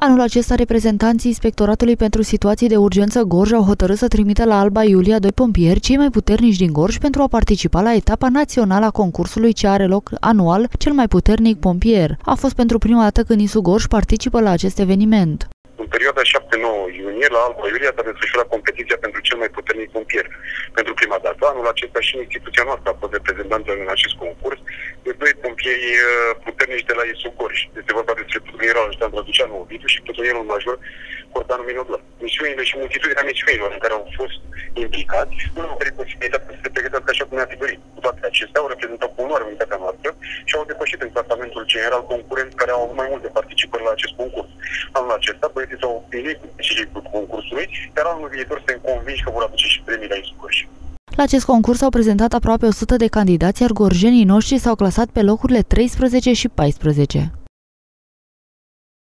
Anul acesta, reprezentanții Inspectoratului pentru Situații de Urgență Gorj au hotărât să trimită la Alba Iulia 2 pompieri, cei mai puternici din Gorj, pentru a participa la etapa națională a concursului ce are loc anual, cel mai puternic pompier. A fost pentru prima dată când ISU Gorj participă la acest eveniment. În perioada 7-9 iunie, la Alba Iulia s-a desfășurat competiția pentru cel mai puternic pompier. Pentru prima dată, anul acesta și instituția noastră a fost reprezentantă în acest concurs de 2 pompieri puternici de la ISU Gorj. Este vorba despre plutonierul Alexandru Raduceanu Ovidiu și plutonierul major Cordanu Minodor. Misiunile și multitudinea misiunilor în care au fost implicați nu au oferit posibilitatea să se pregătească așa cum ne-a fi dorit. Cu toate acestea au reprezentat cu onoare unitatea noastră și au depășit în clasamentul general concurenți care au avut mai multe participări la acest concurs. Anul acesta, băieții s-au opinit cu specificul concursului, iar anul viitor suntem convinși că vor aduce și premii la ISU Gorj. La acest concurs au prezentat aproape 100 de candidați, iar gorjenii noștri s-au clasat pe locurile 13 și 14.